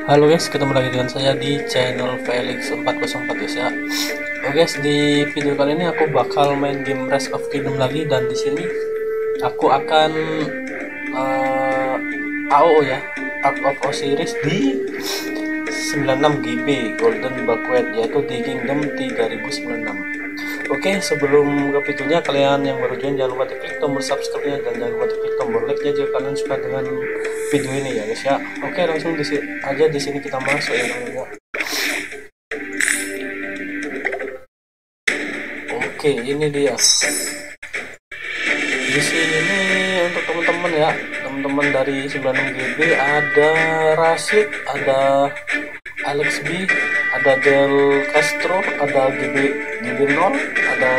Halo guys, ketemu lagi dengan saya di channel Felix 404 guys ya. Oke guys, di video kali ini aku bakal main game Rise of Kingdom lagi, dan di sini aku akan AO ya, Out of Osiris di 96 GB Golden Bucket, yaitu di Kingdom 3096. Oke, sebelum ke videonya, kalian yang baru join jangan lupa klik tombol subscribe-nya dan jangan lupa klik tombol like-nya jika kalian suka dengan video ini ya guys ya. Oke, langsung di sini kita masuk ya teman-teman. Oke, ini dia. Di sini untuk teman-teman ya, teman-teman dari 96 GB ada Rashid, ada Alex B, ada Del Castro, ada GB0, ada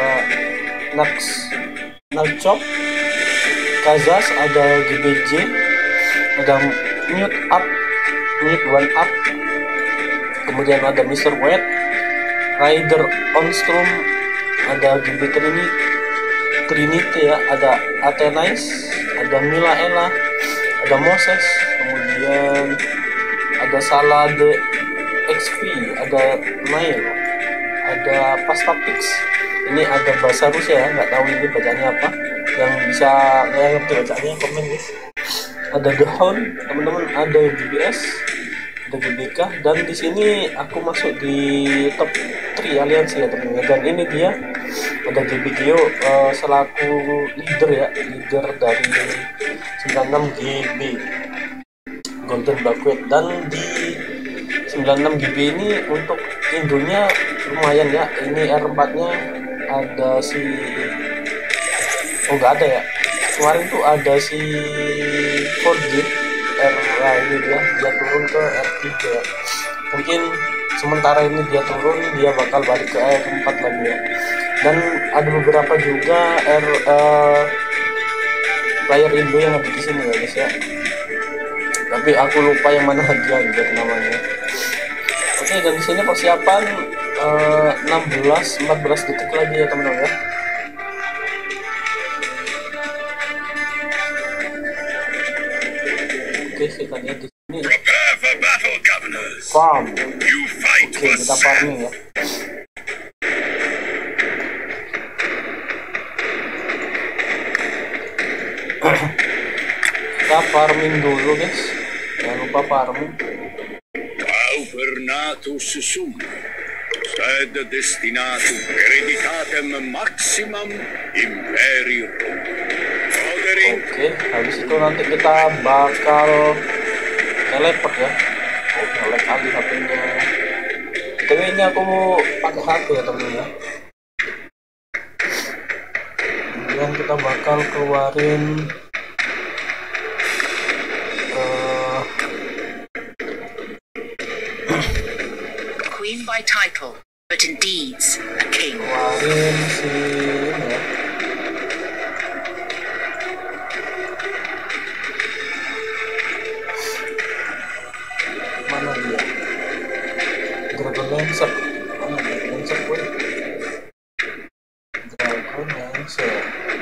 Nachop, Kazas, ada GBJ, ada Mute One Up, kemudian ada Mr. White, Rider Onstrom, ada GB Trinity ya, ada Athenize, ada Mila Ella, ada Moses, kemudian ada Salade XP, ada Nail, ada Pastapix. Ini ada bahasa Rusia ya, nggak tahu ini bacanya apa. Yang bisa ngerti bacanya komen guys. Ada The Hound teman-teman, ada GBS, ada GBK, dan di sini aku masuk di top 3 aliansi ya teman-teman. Dan ini dia ada GBGO selaku leader ya, leader dari 96 GB Golden Bucket. Dan di 96 GB ini untuk Indonya lumayan ya. Ini R4 nya ada si nggak ada ya, kemarin tuh ada si 4G ini dia turun ke R3 ya. Mungkin sementara ini dia turun, dia bakal balik ke R4 lagi ya. Dan ada beberapa juga player Indo yang ada di sini ya guys ya, tapi aku lupa yang mana dia juga namanya. Oke, dan di sini persiapan 14 detik lagi ya teman-teman ya. Oke, kita lihat di sini farm. Oke, kita farming ya. Kita farming dulu guys, jangan lupa farming. Auvernatus sum, sed destinatum hereditatem maximum imperium. Oke, habis itu nanti kita bakal teleport ya. Teleport kali HP-nya. Tapi ini aku mau pakai HP ya temen ya. Kemudian kita bakal keluarin Queen by title, but in deeds a king. Keluarin si ini ya. Mana dia? Dragon Lancer. Mana Dragon Lancer pun? Dragon Lancer.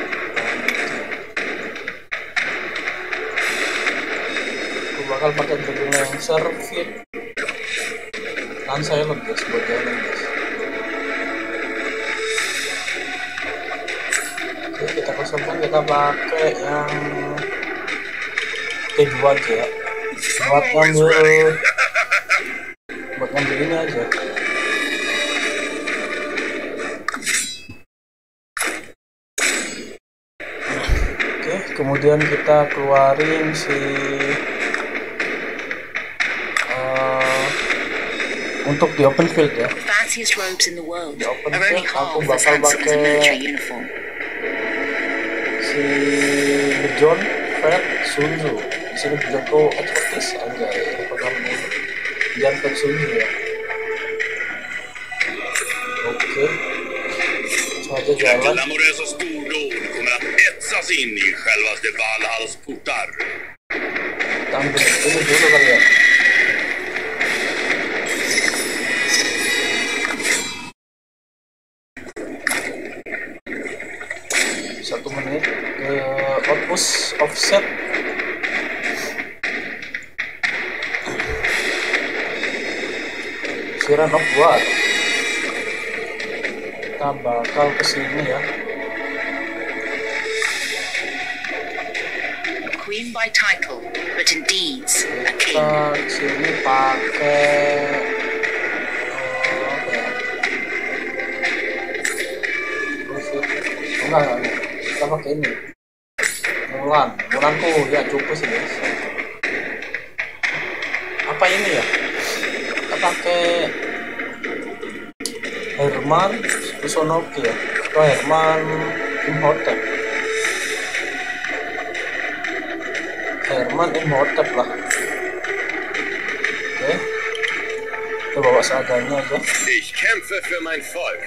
Aku bakal pakai Dragon Lancer fit. Kan saya lebih buat jalan guys. Oke, kita kosongkan, kita pakai yang T2 aja ya. Buat ngambil ini aja. Oke, kemudian kita keluarin si untuk di open field ya. The fanciest robes in the world Di open are only field half aku as bakal handsome as a military pakai uniform. si John Fred Sunzu. Di sini John tuh expertise aja ya, pengalaman John Fred Sunzu ya. Oke, langsung aja jalan. Glamorösa stordåd kommer att etsas in i självaste Valhalls portar. Kita ambil ini dulu kali ya. Satu menit ke outpost offset. Siren of War. Kita bakal kesini ya. Queen by title, but in deeds a king. Kita kesini pakai enggak, kita pakai ini Mulan tuh ya cukup sih guys. Apa ini ya, kita pakai Herman Kusunoki ya, atau Herman Imhotep. Herman Imhotep lah. Oke, kita bawa seadanya aja. Ich kämpfe für mein Volk.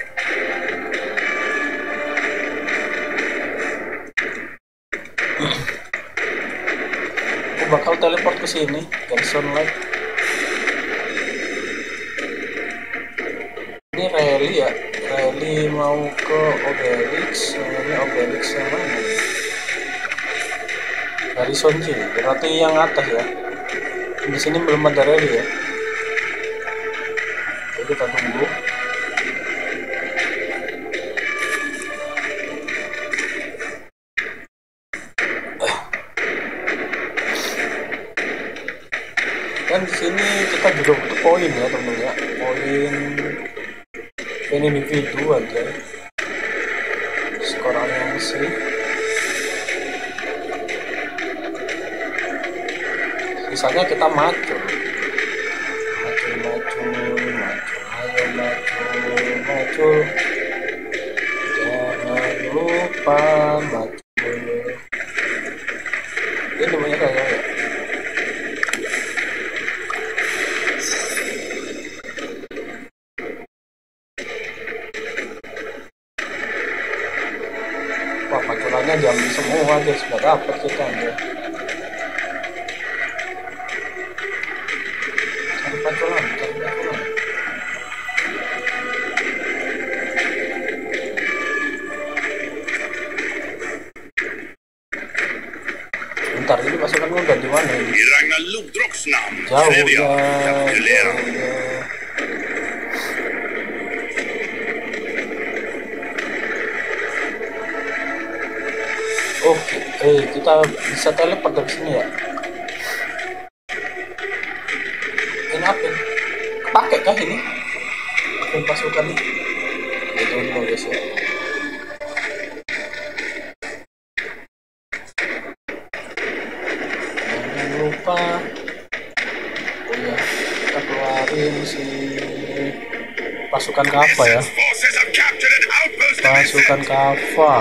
Aku bakal teleport ke sini, Garrison Light. Ini rally ya, rally mau ke Obelix. Ini Obelix yang mana? Garrison G, berarti yang atas ya. Di sini belum ada rally ya. Jadi kita tunggu. Dan di sini kita juga butuh poin ya teman ya, poin individu aja. Skor aliansi. Sisanya kita maju, ayo maju. Jangan lupa maju. Ini namanya kayak ya. Wah, paculannya diambil semua guys, nggak dapat kita ya. Cari paculan. Bentar, ini pasukannya udah di mana ini? I Ragnar Lodroks namn Jauh kräver ya, jag kapitulera. Oke, kita bisa teleport dari sini ya. Ini apa? Pakai kah ini? Pakai pasukan ini? Itu dulu guys ya. Jangan lupa. Oh ya, kita keluarin si pasukan Kava ya. Forces have captured an outpost of Pasukan Kava.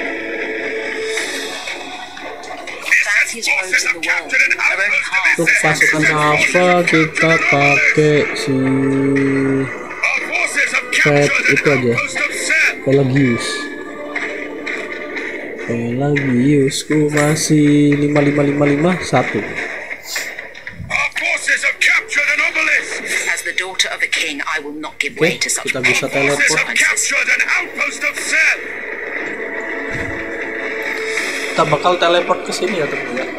Fanciest roads in the world are only half Untuk the pasukan Kava kita pakai si Our forces have Fred captured itu an aja. outpost of Seth. Pelagiusku masih 5555 1. Our forces have captured an obelisk. As the daughter of a king, I will not give way Oke, to such kita bisa Forces have teleport. captured an outpost of Seth. Kita bakal teleport ke sini ya teman ya.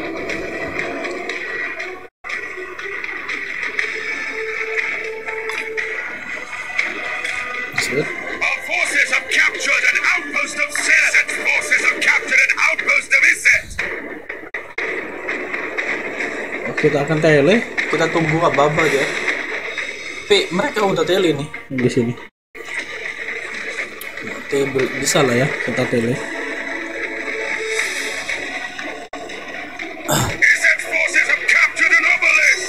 Set. Our forces have captured an outpost of Seth. Seth's forces have captured an outpost of Iset. Oke, kita akan tele. Kita tunggu apa-apa aja. Tapi mereka udah tele nih di sini. Oke, bisa lah ya kita tele. Iset's forces have captured an obelisk.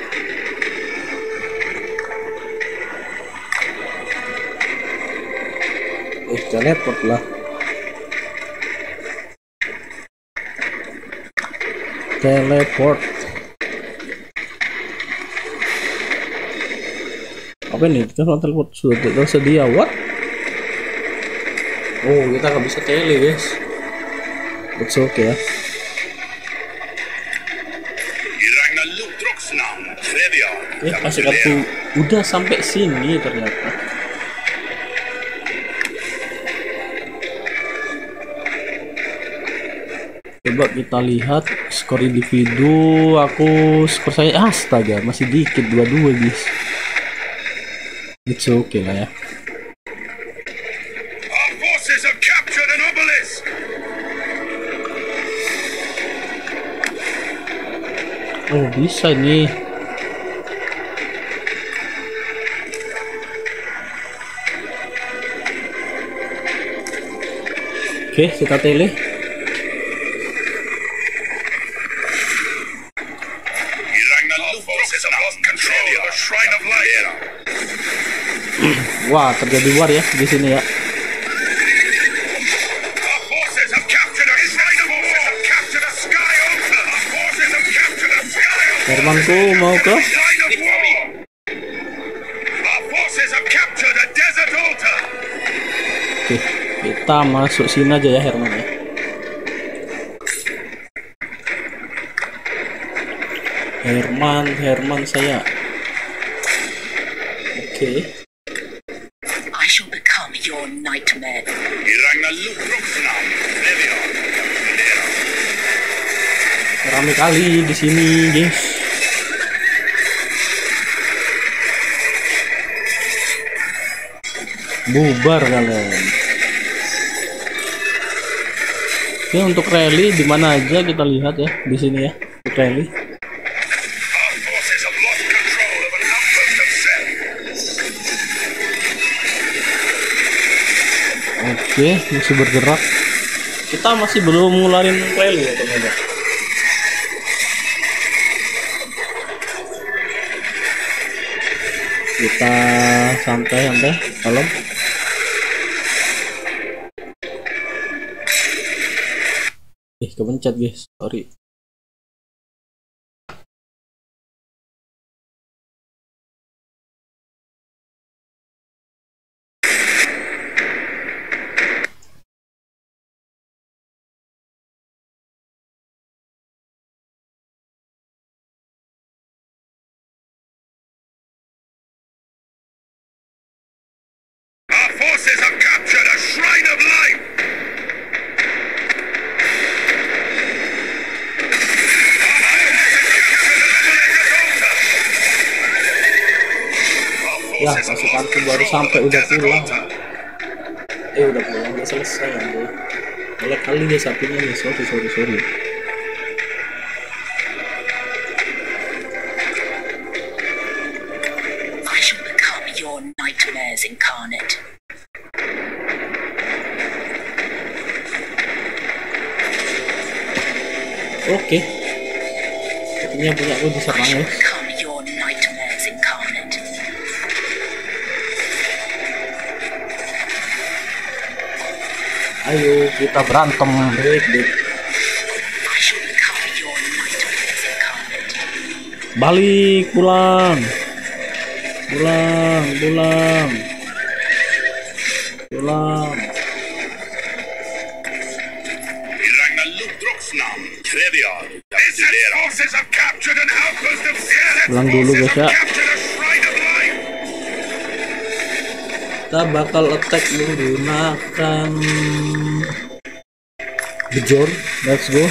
Teleport lah. Teleport. Apa ini? Kita teleport sudah tersedia. What? Oh, kita nggak bisa tele guys. It's okay ya. I Ragnar Lodroks namn kräver jag Pasukanku udah sampai sini ternyata. Coba kita lihat skor individu. Skor saya astaga masih dikit 22 guys. It's okay lah ya. Our forces have captured an obelisk. Oh bisa nih. Oke, kita tele. Our forces have lost control of a shrine of light. Wah, terjadi war ya di sini ya. Our forces have captured a shrine of war. Have captured a sky altar. Our forces have captured a sky altar. Hermanku mau ke Shrine of war. Our forces have captured a desert altar. Oke, kita masuk sini aja ya Herman ya. Herman saya. Oke. I shall become your nightmare. Rame kali di sini, guys. Bubar kalian. Oke, untuk rally di mana aja kita lihat ya di sini ya. Untuk rally. Oke, masih bergerak. Kita masih belum ngeluarin rally ya teman-teman. Kita santai kalem. Kepencet guys, sorry. Our forces have captured a shrine of light. Ya, pasukanku baru sampai udah pulang. Udah pulang, udah selesai ya bro. Boleh kali ya sapinya nih, sorry. I shall become your nightmares incarnate. Oke. Sepertinya punya aku diserang I shall guys. become your nightmares incarnate. Ayo kita berantem, break. I shall become your nightmares incarnate. Balik, pulang. Forces have captured an outpost of Sith. Pulang dulu guys ya. Captured a shrine of light. Kita bakal attack menggunakan Bejor. Let's go.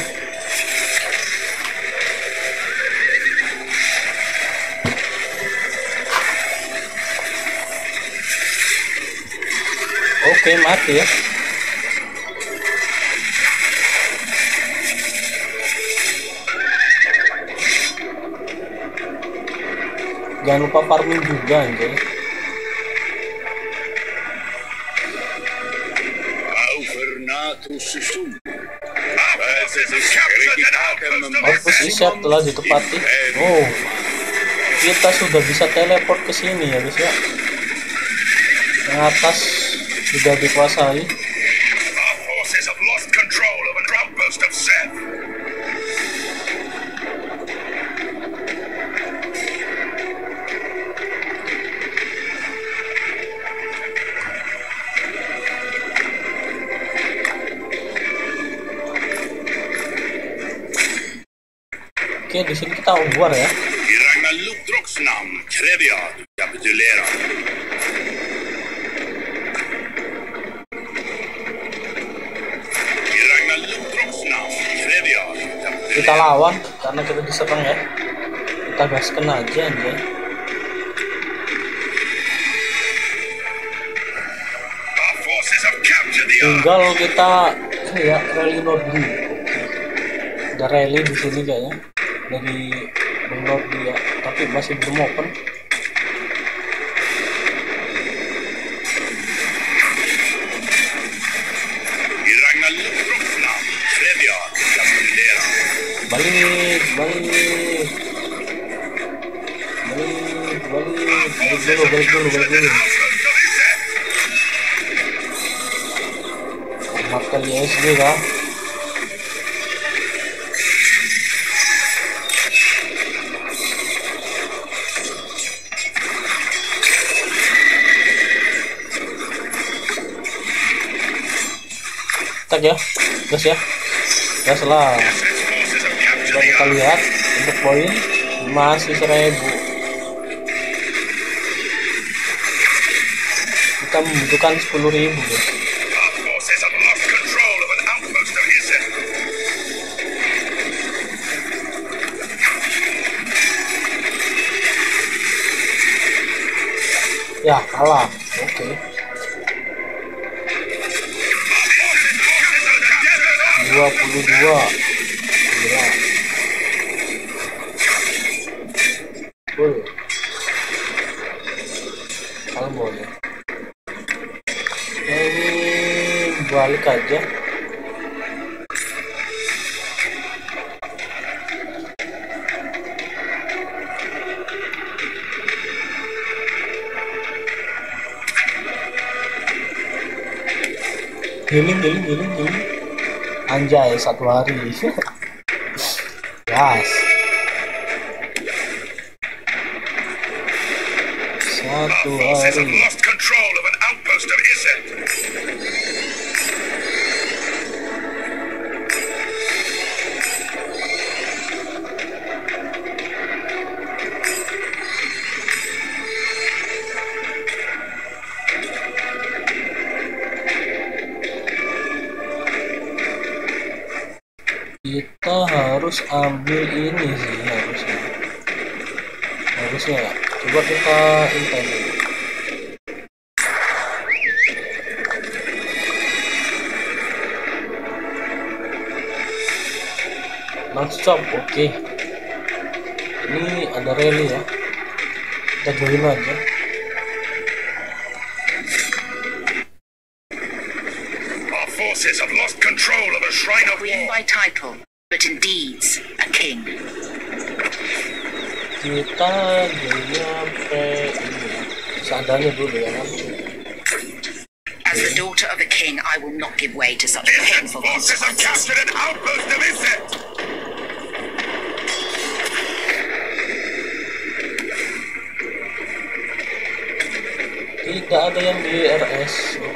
Oke, mati ya. Jangan lupa farming juga anjay. Outpost Isya telah ditempati. Oh, kita sudah bisa teleport ke sini ya guys ya. Yang atas sudah dikuasai. Our forces have lost control of an outpost of Sith. Oke, di sini kita war ya. Kita lawan karena kita diserang ya. Kita gaskan aja anjay. tinggal kita ini ya rally Nordli. Ada rally di sini kayaknya dari Bang Nordli ya, tapi masih belum open. I Ragnar Lodbrokks namn kräver jag att du kapitulerar. Balik dulu. Makan di SD kah? Tak ya, gas lah. Coba kita lihat untuk poin masih 1000. Kita membutuhkan 10.000 guys. Ya kalah, oke. 22. Gila. Boleh. Kalau boleh. Ini balik aja. Healing. Anjay, 1 hari. Yes. 1 hari. Kita harus ambil ini sih harusnya ya. Coba kita intai dulu. Non-stop, oke. Ini ada rally ya, kita join aja. Forces have lost control of a shrine of Queen by title, but in deeds a king. Kita nyampe ini seadanya dulu ya kan. As the daughter of a king, I will not give way to such painful forces have consequences. captured an outpost of Iset. Tidak ada yang di RS.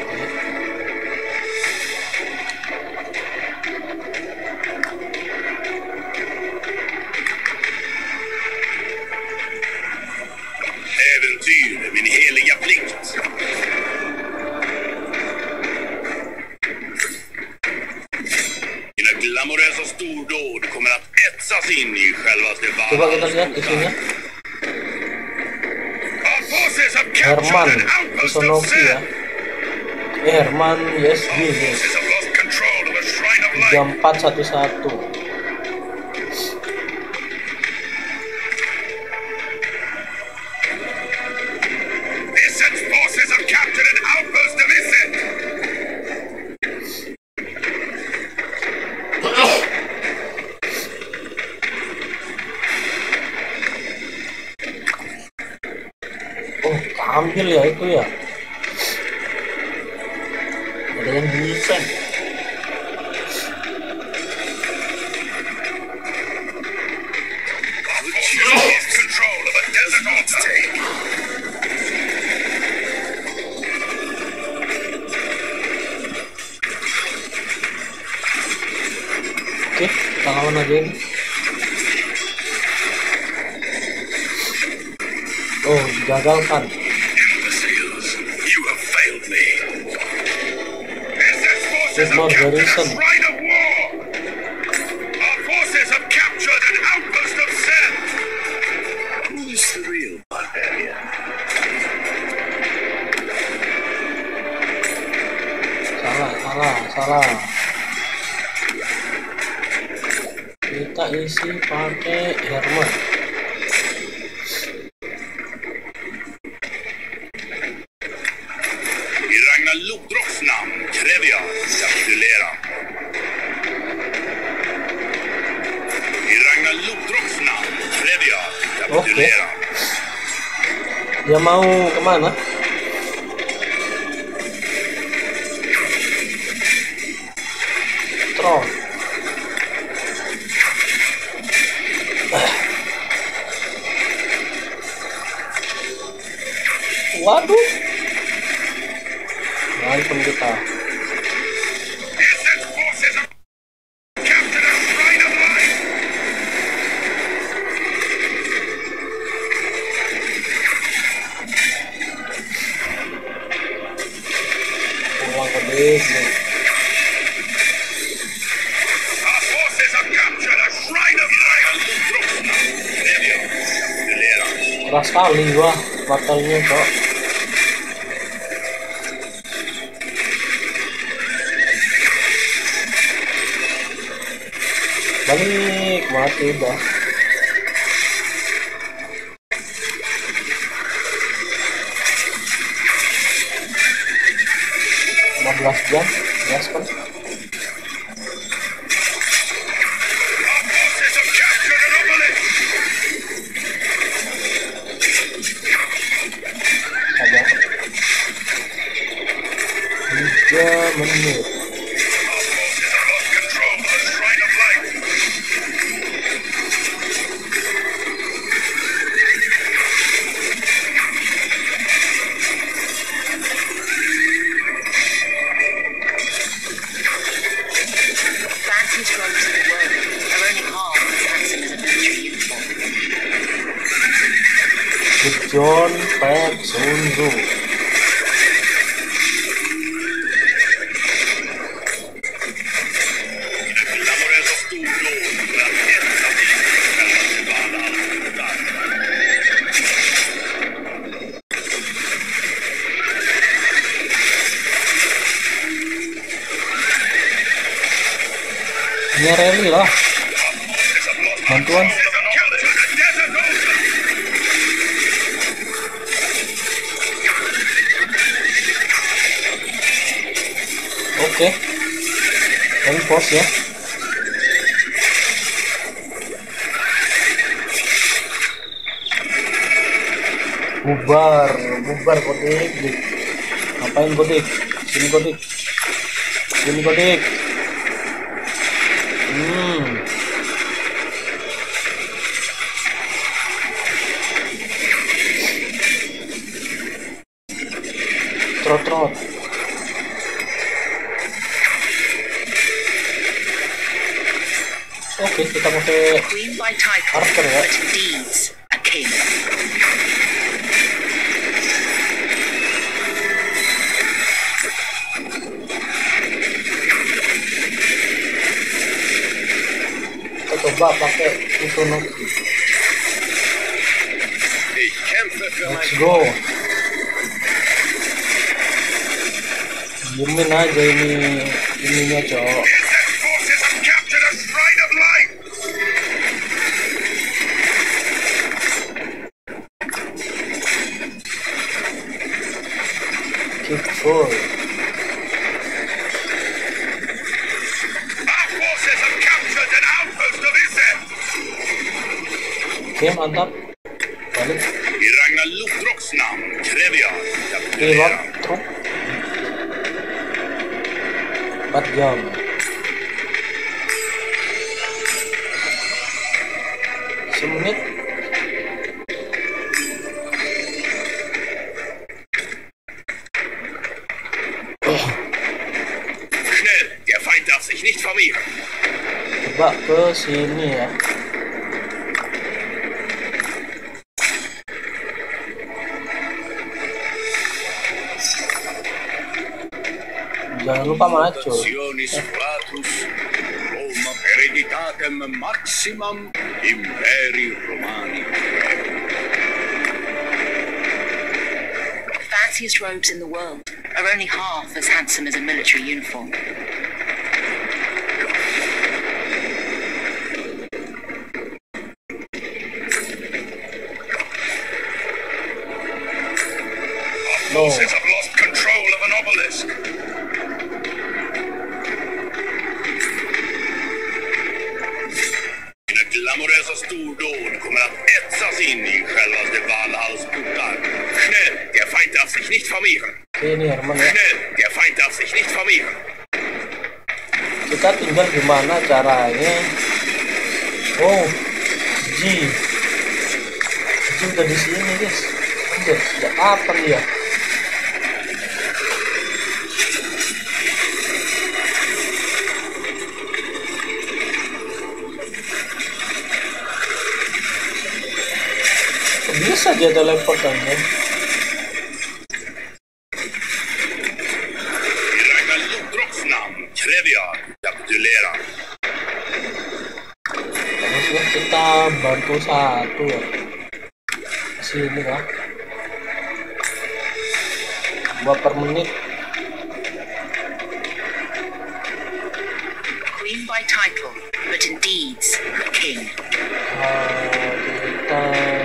Äventyr är min heliga plikt. Dina glamorösa stordåd kommer att etsas in i självaste Coba kita lihat isinya. Our forces have Herman captured an outpost of Isonoki ya. Seth. Herman YSG Our guys. forces have lost control of a shrine of light. 3411. Iset's forces have captured an outpost of Iset. Oh, ambil ya itu ya. Ada yang defend. Lost control of a desert altar. Oke, kita lawan aja ini. Oh, gagalkan. Imbeciles, you have failed me. Iset's forces There's no have captured a garrison. shrine of war. Our forces have captured an outpost of Seth. Who's the real barbarian? Salah Salah. Kita isi pakai Herman. I Ragnar Lodroks namn kräver jag kapitulera. I Ragnar Lodroks namn kräver jag kapitulera. Dia mau kemana? Troll. Waduh. Berantem kita. SS forces have captured a shrine of life. Pulang ke base. Our forces have captured a shrine of life. Lodroks namn kräver jag kapitulera. Keras sekali gua battlenya, Cok. Balik, mati udah. Jam, yes kan? Our forces have captured an obelisk. Ada 3 menit. Our forces have lost control of the shrine of life. Fanciest robes in the world are only half as handsome as a military uniform. John Pet Sun Tzu. Det glamorösa stordåd för att ensam själva Valhalla. Ini rally lah. Bantuan. Oke. Reinforce ya. Bubar Kodik. Ngapain Kodik? Sini Kodik. Sini Kodik. Trot. Oke, kita pakai Queen by title, Arthur ya. but in deeds, a king. Kita coba pakai Kusunoki. Ich kämpfe für mein Let's go. Diemin aja ininya, Cok. SS forces have captured a shrine of life. Keep full. Our forces have captured an outpost of Iset. Oke, mantap. Balik. I Ragnar Lodroks namn kräver jag Lewat kapitulera. truk. 4 jam. Semenit. Schnell, der Feind darf sich nicht vermehren. Coba ke sini ya. Jangan lupa maju. Sionis Fratus, Roma hereditatem maximum imperi Romani. The fanciest robes in the world are only half as handsome as a military uniform. forces have lost control of an obelisk. Mina glamorösa stordåd kommer att etsas in i självaste Valhalls portar. Schnell, der Feind darf sich nicht vermehren. Ini Herman ya. Schnell, der Feind darf sich nicht vermehren. Kita tinggal gimana caranya. Oh, Ji udah di sini guys. Anjir, udah apa dia? Bisa dia teleport kan? I Ragnar Lodroks namn kräver jag kapitulera. Harusnya kita bantu satu ya. Sini kan? 2 per menit. Queen by title, but in deeds a king. Kita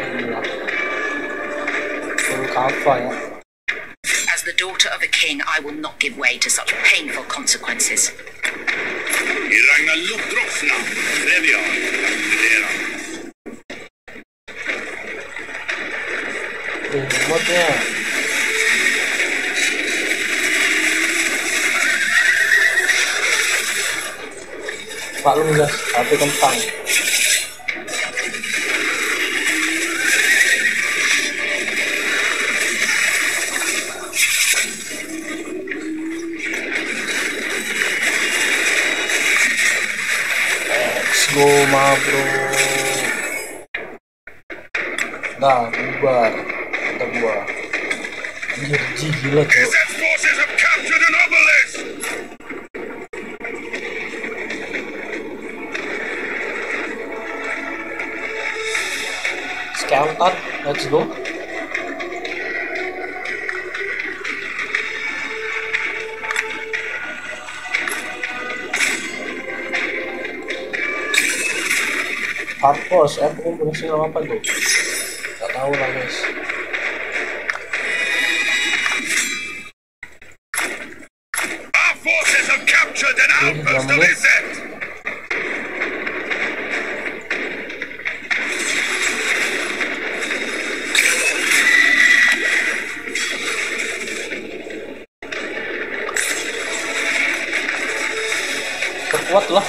full cover ya. As the daughter of a king, I will not give way to such painful consequences. I Ragnar Lodroks namn kräver jag kapitulera. Remote-nya. Maklum guys, HP kentang. Let's go ma bro. Nah, bubar. Kata gua. Anjir, Ji, gila cok. His forces have captured an obelisk. Skeleton, let's go. Hard force, aku berhasil apa tuh? Gak tahu lah guys. Our forces have captured an outpost of Izzet. Terkuat lah.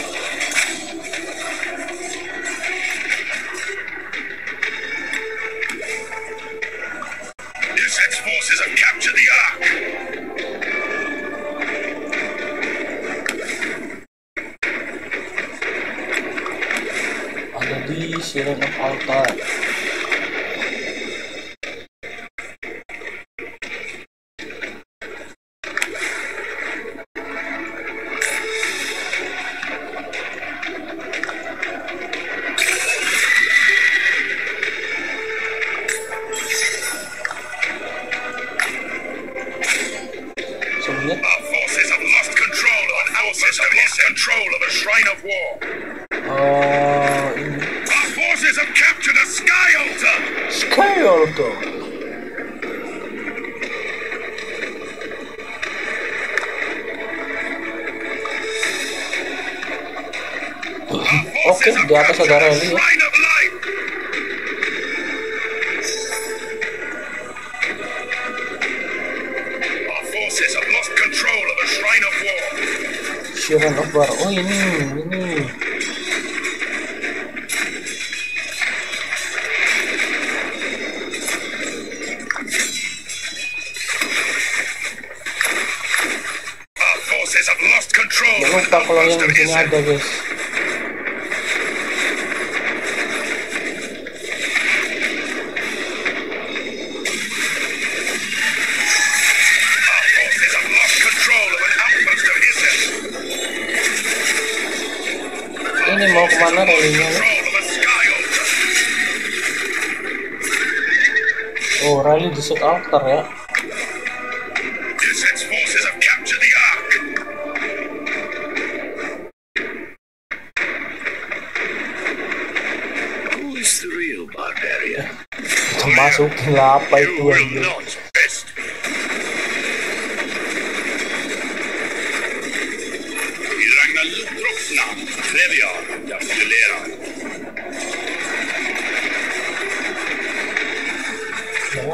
Izzet's forces have captured the Ark. Ada di Siren of Altar. Sebenarnya Our forces have lost control of an outpost of Izzet. Control of a shrine of war. ini Our forces have captured a sky altar. scale tuh. Oke, di atas ada rally ya. Shrine of light. Our forces have lost control of a shrine of war. Siren of War. Oh ini. Our forces have lost control Jangan of lupa an kalau yang outpost of di sini Izzet. ada guys. Our forces have lost control of an outpost of Izzet. Ini mau kemana rally-nya nih? Control of a sky altar. Oh, rally di set altar ya. Izzet's forces have captured the Ark. Who's the real barbarian? Kita masukin lah apa You itu will anjir. not best.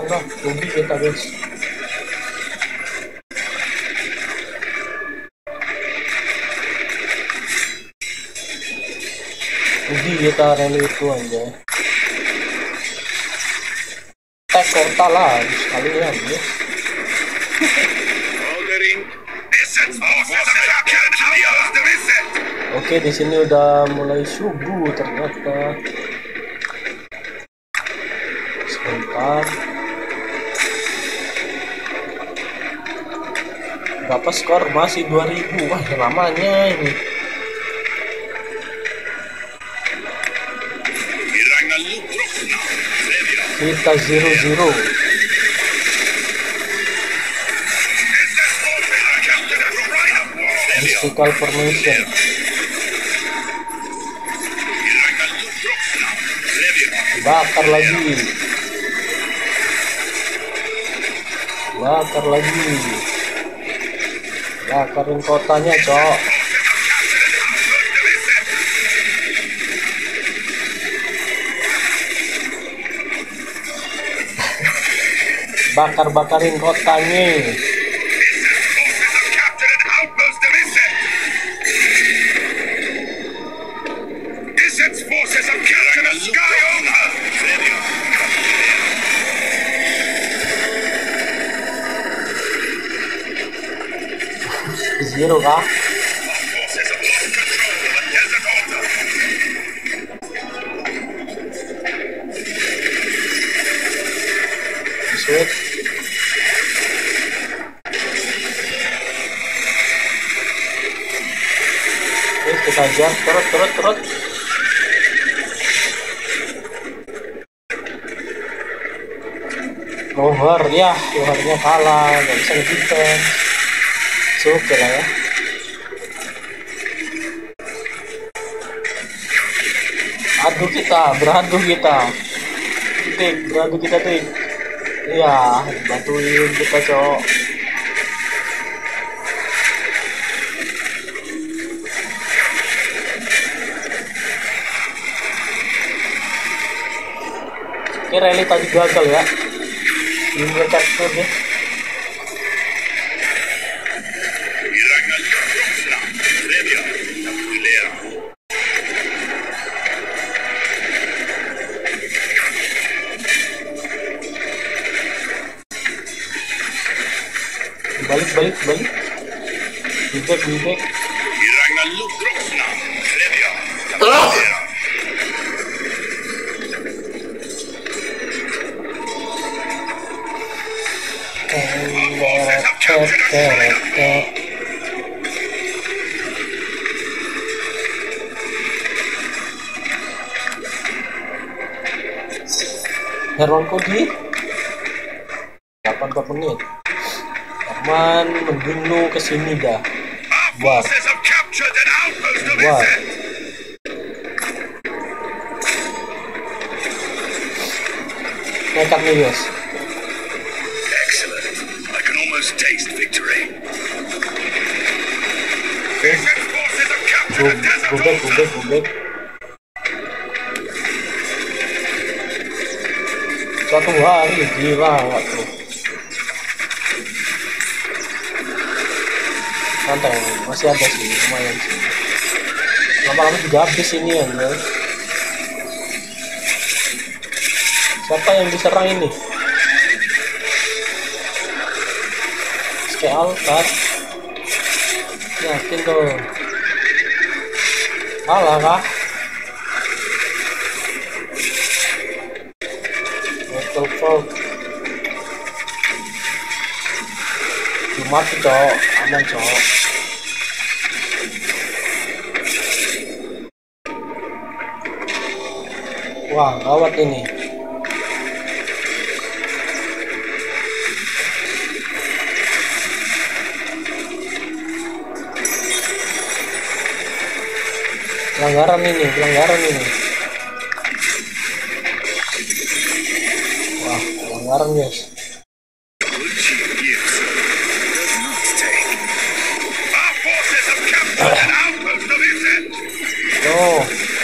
enggak, rugi kita guys. Rugi kita rally itu aja. Tek kota lah sekalian ya. Oke, di sini udah mulai subuh ternyata. Sebentar. Berapa skor? Masih 2000. Wah, lamanya ini. Kita 0-0. Mystical formation. Bakar lagi. Bakar lagi. Bakarin kotanya, cok. Bakar-bakarin kotanya. Zero kah? Sweet. Kita aja terus. Loher ya, lohernya kalah, nggak bisa defense. Oke lah ya. Beradu kita. Beradu kita tuh. Iya, bantuin kita, cok. Oke, rally tadi gagal ya. Ini capture deh. Balik. Bibek. Hermanku di 8 menit. Herman, mending lu kesini dah. War. Nekat nih guys. I can almost taste victory. Gubek. Satu hari gila nggak tuh. Santai, masih ada sih, lumayan sih. Lama-lama juga habis ini ya guys. Siapa yang diserang ini? Kayak altar. Yakin tuh. Kalah kah? Betul. Mati cowok, aman cowok. Wah, gawat ini. Pelanggaran ini. Wah, pelanggaran guys. Oh,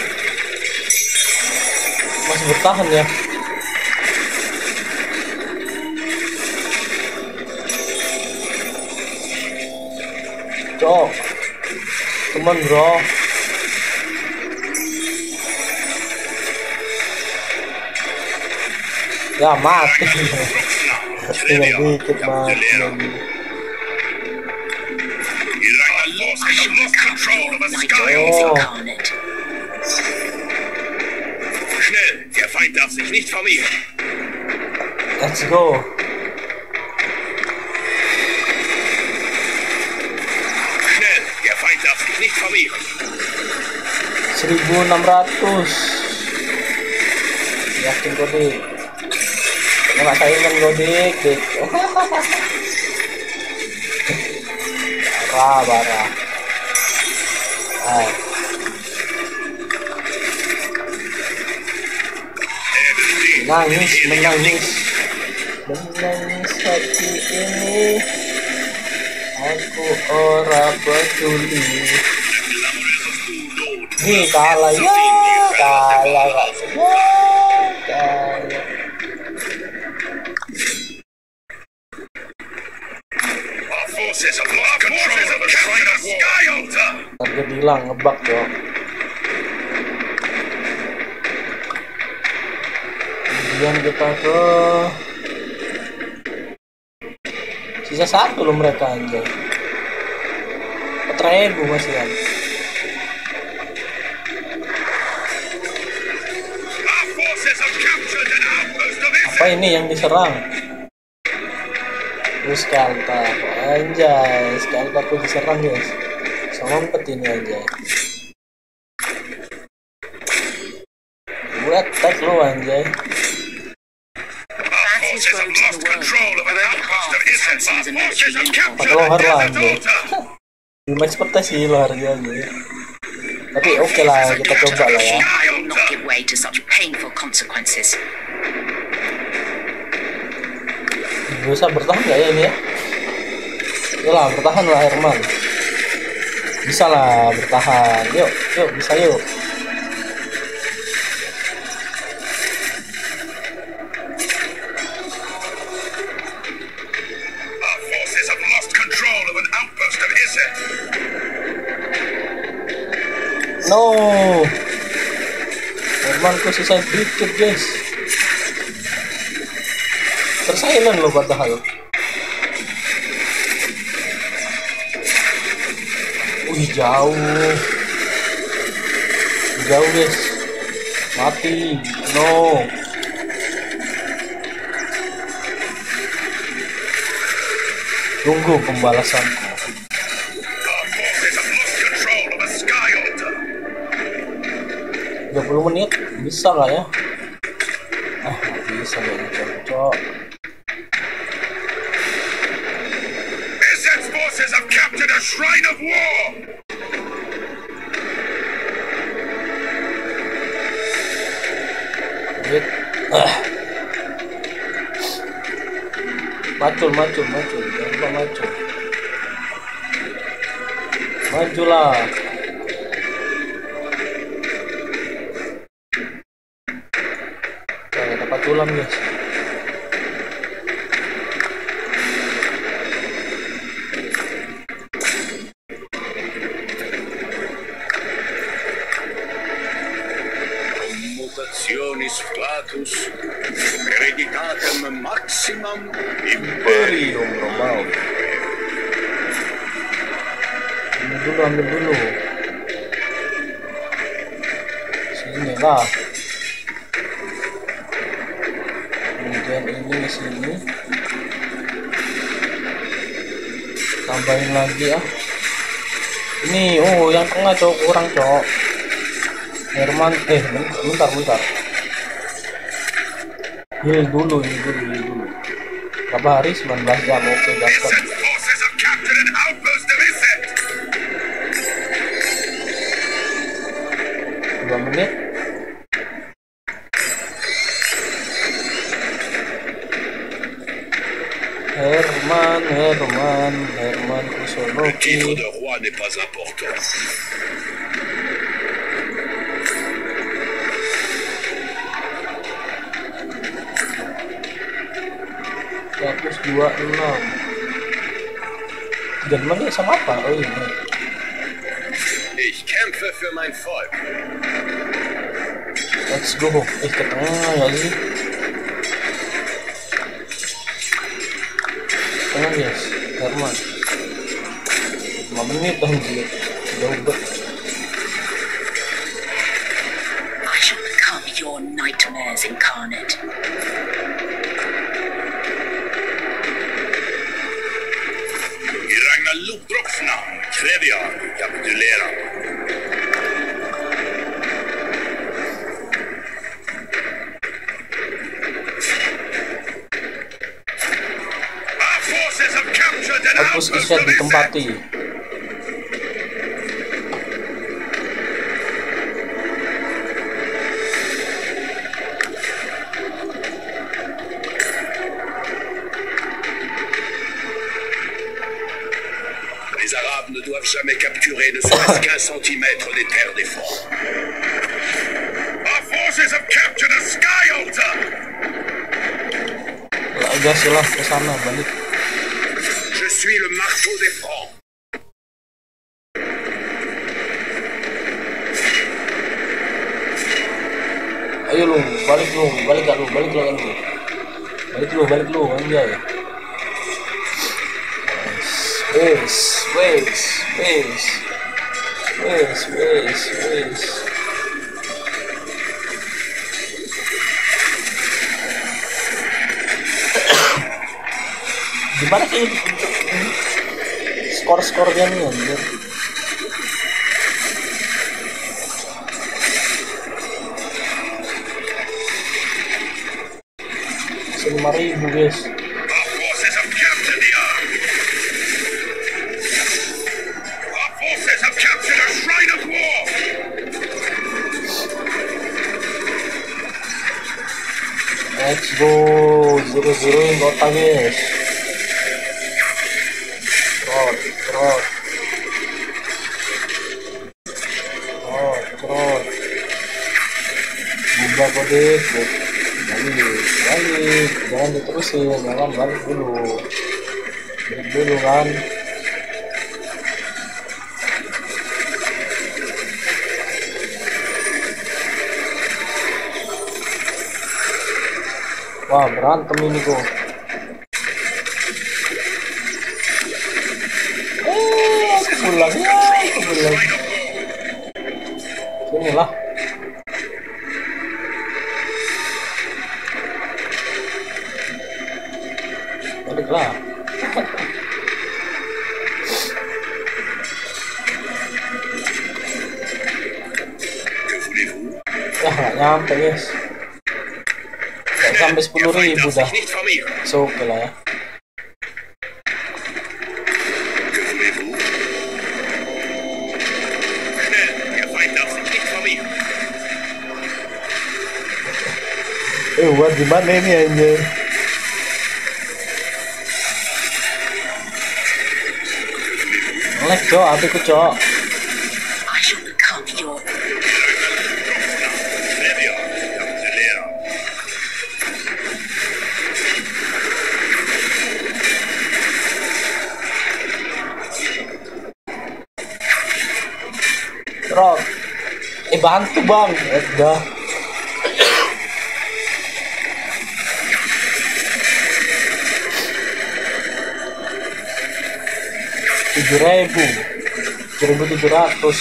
masih bertahan ya. cok. Temen bro. Ya mati. Tinggal dikit mati lagi. Our forces have lost control of a My sky dreams Oh. incarnate. Schnell, der Feind darf sich nicht vermehren. Let's go. Schnell, der Feind darf sich nicht vermehren. 1600. Yakin Godik. Nggak saingan Godik, dik. Parah. Menangis hati ini. Aku ora peduli. Nih kalah ya, kalah gak semua, kalah. Our forces have lost control of a sky altar. Harga hilang ngebak cok. Kemudian kita ke sisa satu loh mereka anjay. 4.000 masih kan. Our forces have captured an outpost of Apa ini yang diserang? Terus Skelta, anjay, Skelta tuh diserang guys. Sama ngumpet ini anjay. Gue attack lu anjay. Fancy's forces have road to lost the world. control of an Only outpost half of is Isset. Hansen's Our military forces have uniform. captured Pakai the lohar desert lah, altar. Belum ekspektasi lo harganya. Tapi oke lah, kita coba lah ya. I will not give way to such painful consequences. Bisa bertahan nggak ya ini ya? Yalah, bertahan lah Herman. Bisa lah bertahan. Yuk, bisa yuk. Our forces have lost control of an outpost of Isset. No. Hermanku sisa dikit guys. Tersaingan lo padahal. Wih jauh guys, mati. No. Tunggu pembalasanku. Our forces have lost control of a sky altar. 30 menit bisa nggak ya? Nggak bisa kayaknya cocok. Isset's forces have captured a shrine of war. Wait. Macul, jangan lupa macul. Majulah. Oke, dapat tulang guys. Mutationis flatus, hereditatem maximum Imperium Romawi. Ambil dulu. Sini lah. Kemudian ini di sini. Tambahin lagi ya. Ini, yang tengah cowok kurang cowok. Herman, bentar. Heal dulu. Berapa hari? 19 jam. Oke, gaskan. Isset's forces have captured an outpost of Isset. 2 menit. Herman Le Kusunoki. titre de roi n'est pas important. 126. Dan mana dia sama apa? Oh ini. Ich kämpfe für mein Volk. Let's go. Ke tengah ya sih. Tengah guys. Herman. 5 menit anjir. Jauh banget. I shall become your nightmares incarnate. I Ragnar Lodbroks namn kräver jag att du kapitulerar. Our forces have captured an Hapus outpost Isyad of ditempati. Les Arabes ne doivent jamais capturer ne serait-ce qu'un centimètre des terres défendues. Our forces have captured a sky altar. Gas lah ke sana balik. Je suis le marteau des Francs. Ayo lu, balik lu, balik gak lu, balik lu kan lu. Balik lu, anjay. Wes. Gimana sih skor-skornya nih anjir? $5.000 guys. Our forces have captured the ark. Our forces have captured a shrine of war. Let's go, 0-0 in kota guys. Trot. Buka kodik, balik, jangan diterusin, jangan balik dulu kan. Wah, berantem ini kok. Pulang. Sini lah. Balik lah. Ya nggak nyampe guys. Nggak sampai 10.000 dah. So oke lah ya. Buat gimana ini anjir? Ngelek cok, apiku cok. I shall become your Rod. Bantu bang. Udah. $7.700.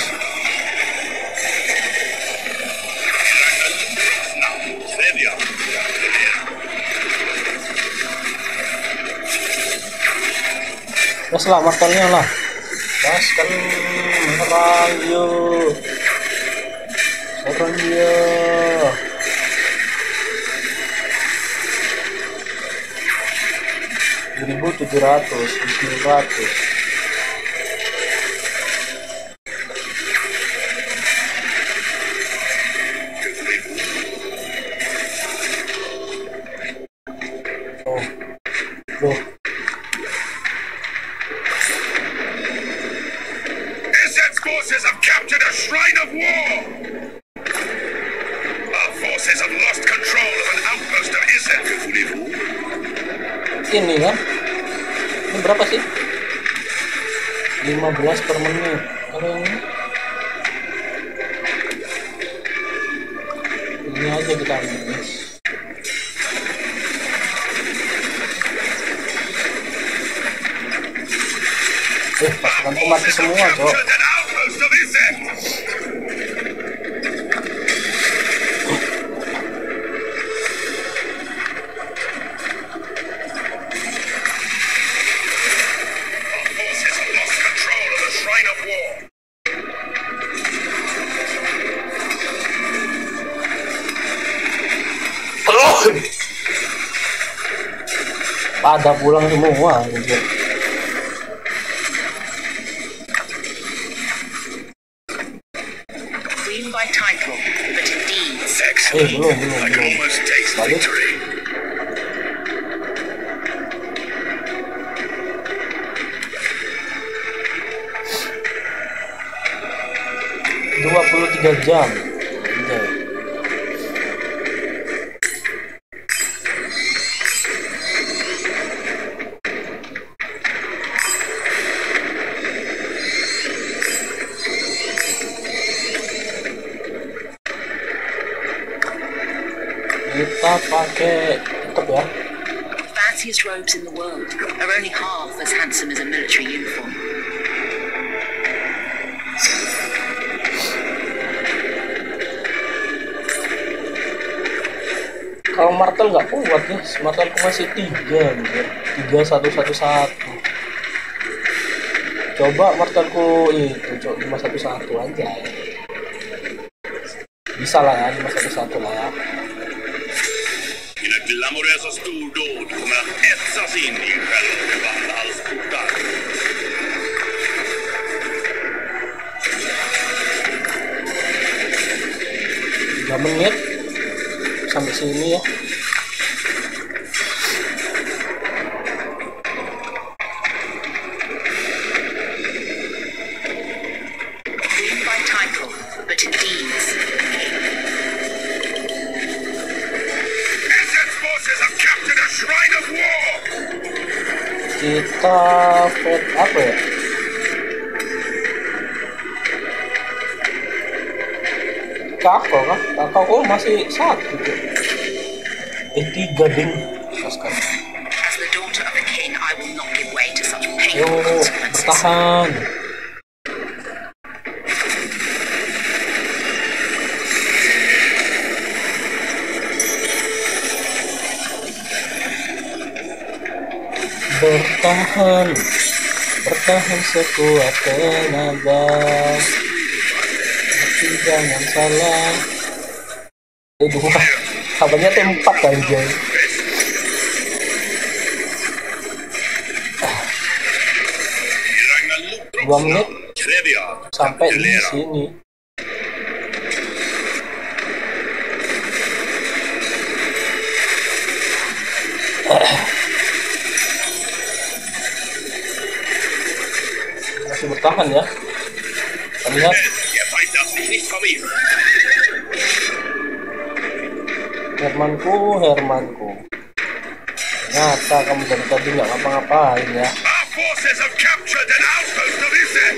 Gas lah martelnya lah. Gaskan merayu. Serang dia. $1.700. Izzat's forces have captured a shrine of war. Our forces have lost control of an outpost of Izzat. Que voulez-vous? Ini kan? Ini berapa sih? 15 per menit. Kalau yang ini aja kita ambil, guys. Pasukanku mati semua, Cok. Pada pulang semua gitu. Queen by title, but in deeds. Belum. Balik. Dua 23 jam. Kita pakai tetap ya. Fanciest robes in the world are only half as handsome as a military uniform. Kalau martel nggak kuat ya, martelku masih 3 gitu. 3111. Coba martelku itu 511 aja. Bisa lah ya, 511 lah ya. Mina glamorösa stordåd kommer att etsas in i själva Valhalls portar. 3 menit sampai sini ya. Queen by title, but in deeds. SS forces have captured a shrine of war. Kita fed apa ya? Kakak masih 1 gitu. 3 ding. Sekarang. As the daughter of a king, I will not give way to such Yo, painful consequences. bertahan. Bertahan sekuat tenaga, tapi jangan salah. Dua, kabarnya tempat aja. I Ragnar Lothbroks 2 menit namn kräver jag att sampai di kapitulera. sini. Masih bertahan ya. Kita lihat. Jag fightas i knipp av er. Hermanku. Ternyata kamu dari tadi nggak ngapa-ngapain ya. Our forces have captured an outpost of Iset.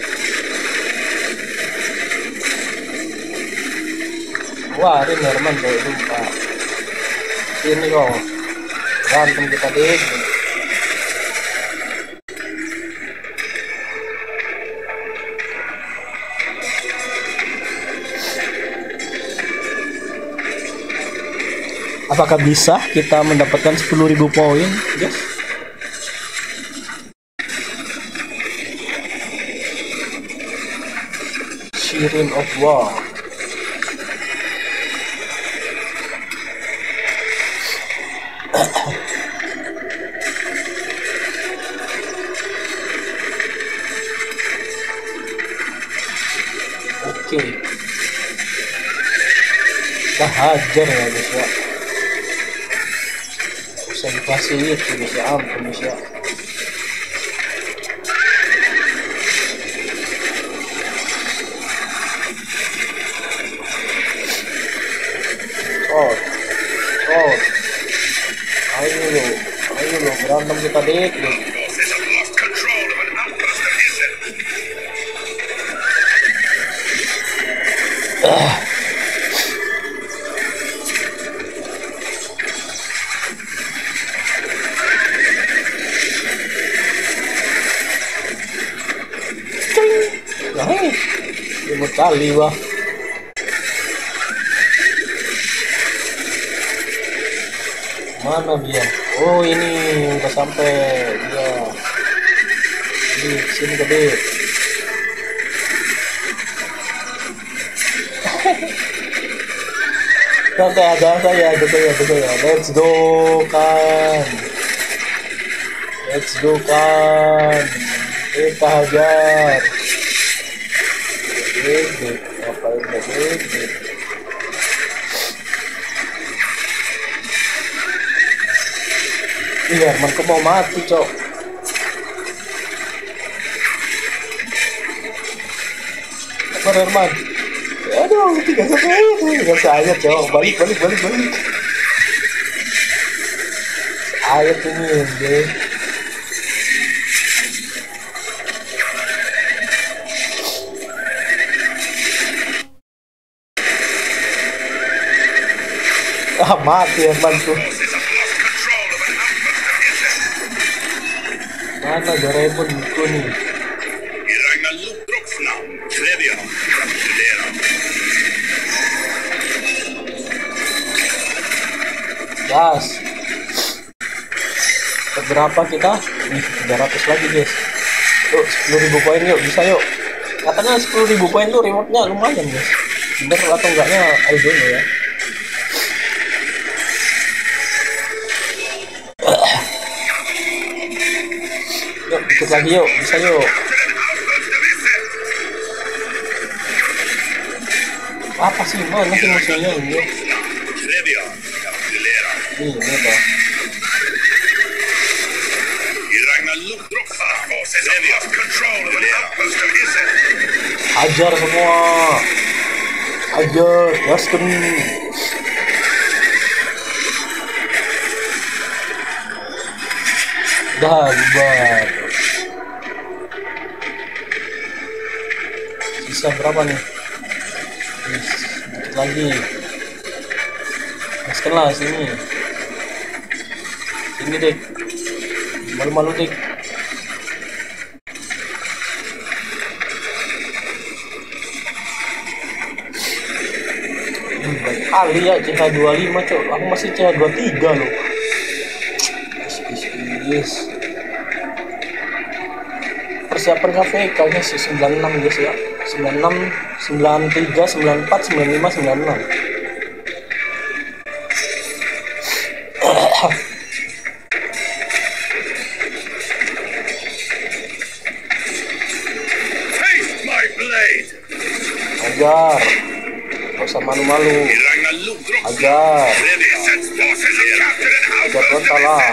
Keluarin Herman tuh, lupa. Sini kok. Berantem kita deh. Apakah bisa kita mendapatkan 10.000 poin, guys? Shrine of War. Oke. Kita hajar ya guys ya. Bisa dikasih itu guys ya, ampun guys ya. Oh, ayo lo berantem kita deh. Forces have lost control of an outpost of Iset. sekali wah. Mana dia? Oh ini udah sampai dia. Ini sini gede. Santai ada saya. Let's go kan. Kita hajar. Gede. Ngapain gede? Iya, Hermanku mau mati, cok. Apa Herman? Aduh, 3 saya, cok. Balik. Ayat ini, deh. Mati Hermanku. Mana Doraemonku nih? Gas. Berapa kita? Nih, 300 lagi guys. Yuk 10.000 poin yuk, bisa yuk. Katanya 10.000 poin tuh rewardnya lumayan guys. Bener atau enggaknya ayo dulu ya. Yuk, ikut lagi yuk, bisa yuk. Apa sih, mana sih musuhnya ini? Ini apa? Ajar semua. Ajar, gaskan. Dah, bubar. Sisa berapa nih? Sedikit lagi. Gaskan lah sini. Sini dek. Malu-malu dek. Kali ya CH25 cok, aku masih CH23 loh. Yes. Persiapan KVK nya sih 96 guys ya. 96, 93, 94, 95, 96. Ajar. Gak usah malu-malu. Ajar. Ajar frontal lah.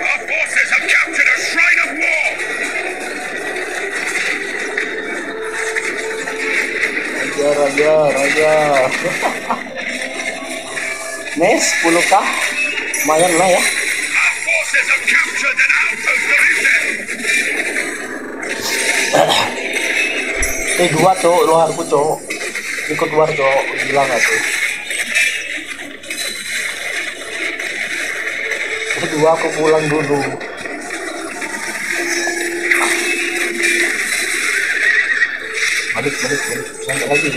Ajar. Nih 10k. Lumayan lah ya. Dua cowok, luarku cowok. Ikut luar cowok, gila gak tuh? Kedua aku pulang dulu. Balik. Nanti lagi.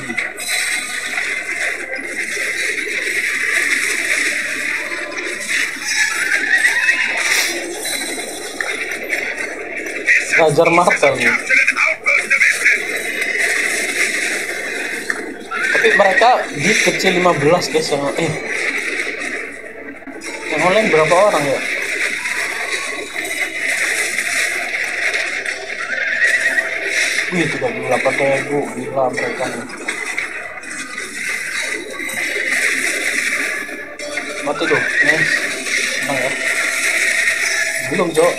Ngajar martel nih. Tapi mereka di kecil 15 guys yang online berapa orang ya? Wih 38.000, gila mereka nih. Mati tuh, nice. Menang ya? Belum cok.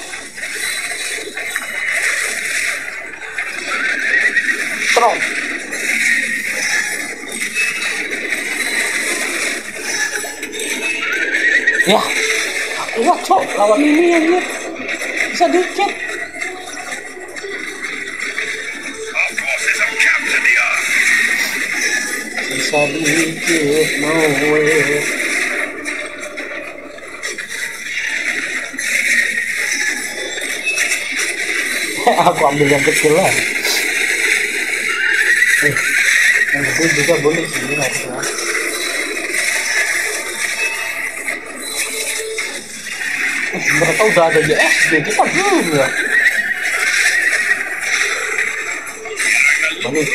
Terong. Ya, kuat cok lawan ini aja. Bisa dikit. Bisa dikit, no way. Aku ambil yang kecil lah. Yang gede juga boleh sih harusnya. Mereka udah ada JSD, kita belum ya. Balik.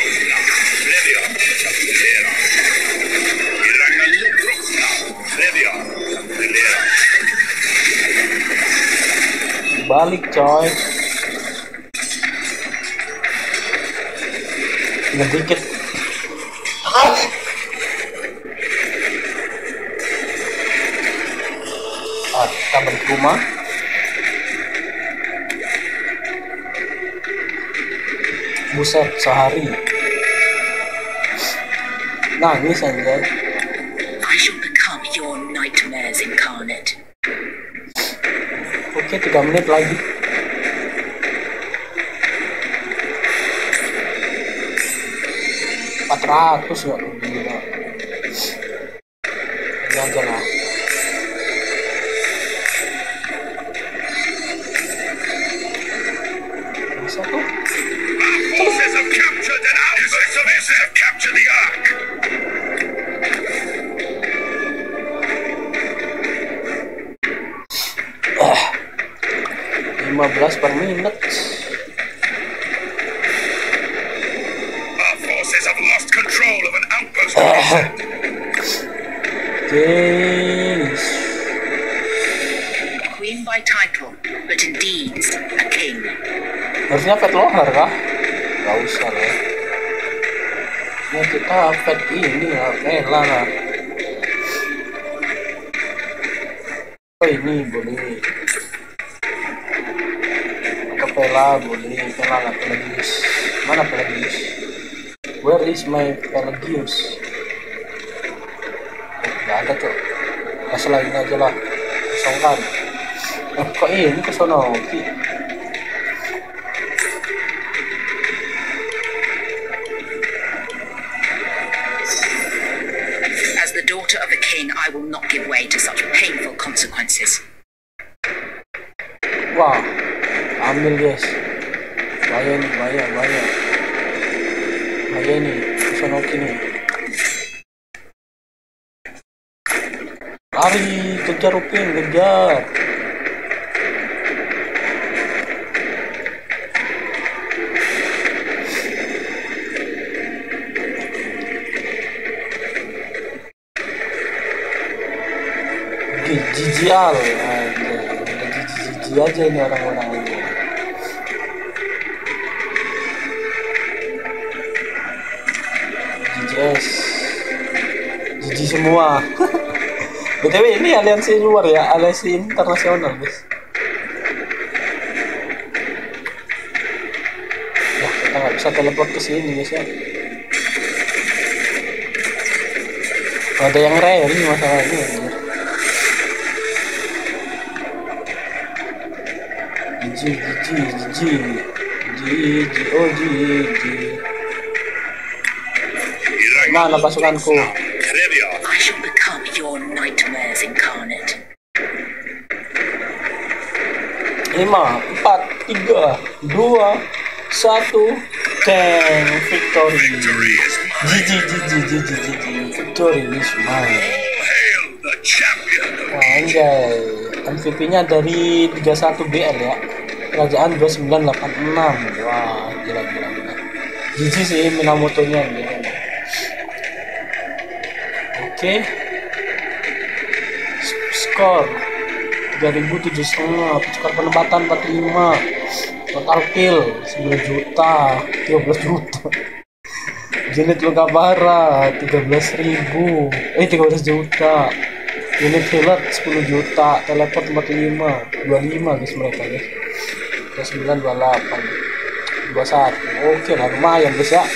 Balik coy. Tinggal dikit. Kita balik rumah. Buset, sehari nangis anjay. I shall become your nightmares incarnate. Oke, 3 menit lagi. $400 ya, gila. Ini aja lah. Bisa tuh. Forces have captured an outpost of have captured the Ark. Ah, 15 per menit. Our forces have lost control of an outpost of Guys. Queen by title, but in deeds a king. Harusnya pet lohar kah? Gak usah lah. Nah kita pet ini lah, Pela lah. Oh ini boleh. Ke Pela boleh, Pela lah Pelagius. Mana Pelagius? Where is my Pelagius? Gak ada tuh. Kasih lagi aja lah. Kosongkan. Kok ini kesono? As the daughter of a king, I will not give way to such painful consequences. Wah, ambil guys. Bahaya nih, bahaya nih, kesono nih. Lari, kejar Upin, kejar. Jijial aja, jiji aja ini orang-orang ini. JJS, jiji semua. BTW ini aliansi luar ya, aliansi internasional guys. Nah, kita nggak bisa teleport ke sini guys ya. Ada yang rare ini masalahnya. Mana pasukanku? I shall become your nightmares incarnate. 5, 4, 3, 2, 1, Tank victory. GG. Victory is mine. Hail the champion. Wah, anjay. MVP-nya dari 31 BL ya. Kerajaan 2986. Wah, gila. GG sih Minamoto-nya gitu. Oke. Skor 3.007,5, skor penempatan 45, total kill 9 juta, 13 juta. Unit luka parah 13 juta. Unit healer 10 juta, teleport 45, 25 guys mereka guys. 29, 28, 21. Oke lah, lumayan guys ya.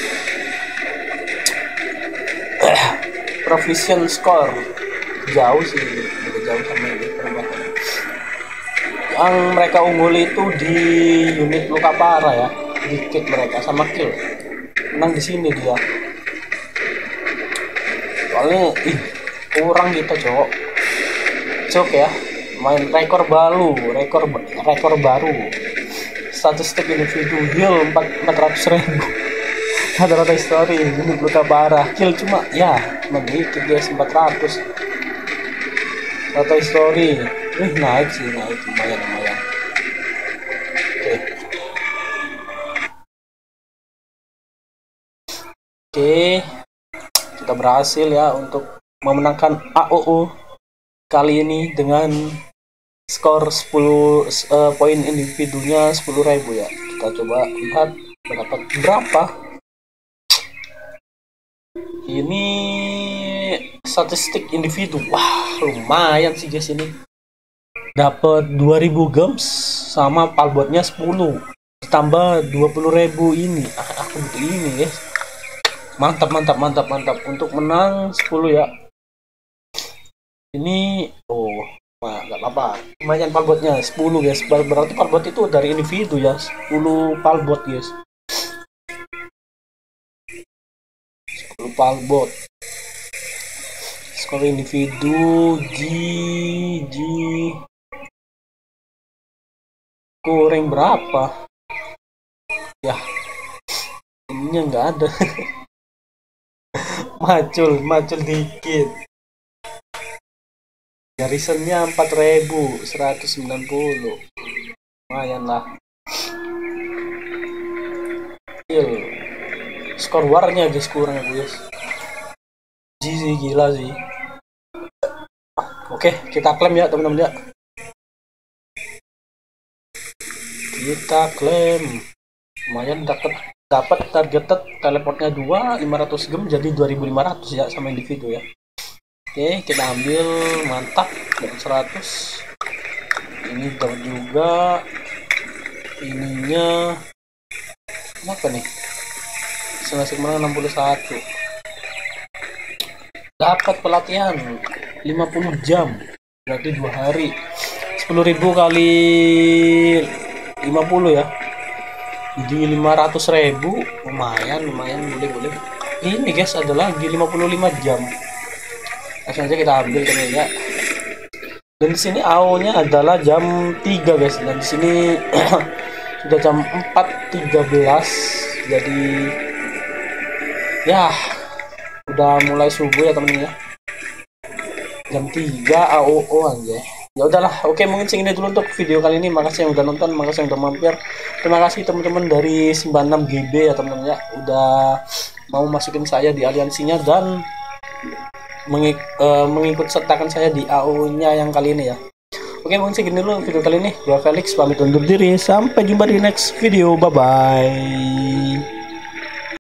Proficient score jauh sih, jauh sama ini perubahan. Yang mereka unggul itu di unit luka parah ya, dikit mereka sama kill. Menang di sini dia. Soalnya kurang kita cowok. Cok ya, main rekor baru. Statistik individu heal 400.000. Ada Toy Story, ini luka parah. Kill cuma dikit guys, 400. Toy Story, naik sih, lumayan. Oke, kita berhasil ya untuk memenangkan AOO kali ini dengan skor 10 poin individunya 10.000 ya. Kita coba lihat mendapat berapa. Ini statistik individu. Wah, lumayan sih guys ini. Dapat 2000 gems sama palbotnya 10. Ditambah 20.000 ini. Aku butuh ini guys. Mantap untuk menang 10 ya. Ini nggak apa-apa, lumayan palbotnya 10 guys. Berarti palbot itu dari individu ya, 10 palbot guys. 10 palbot. Skor individu G kurang berapa ya, ininya nggak ada. macul dikit. Garisannya 4.190, lumayan lah. Skor warnya guys kurang guys. Sih gila sih. Oke, kita klaim ya teman-teman ya. Kita klaim. Lumayan dapat targeted teleportnya 500 gem jadi 2.500 ya sama individu ya. Oke, kita ambil, mantap, dapat 100. Ini dapat juga. Ininya apa nih? Senasib menang 61. Dapat pelatihan 50 jam, berarti 2 hari. 10.000 kali 50 ya. Jadi 500.000, lumayan boleh. Ini guys ada lagi 55 jam. Langsung aja kita ambil kan ya. Dan di sini AO-nya adalah jam 3 guys. Dan di sini sudah jam 4.13. Jadi ya udah mulai subuh ya temen-temen ya. Jam 3 AOO aja. Ya udahlah, oke mungkin segini dulu untuk video kali ini. Makasih yang udah nonton, makasih yang udah mampir. Terima kasih teman-teman dari 96 GB ya teman-teman ya, udah mau masukin saya di aliansinya dan mengikut sertakan saya di AO-nya yang kali ini ya. Oke mungkin segini dulu video kali ini. Gua Felix pamit undur diri, sampai jumpa di next video, bye bye.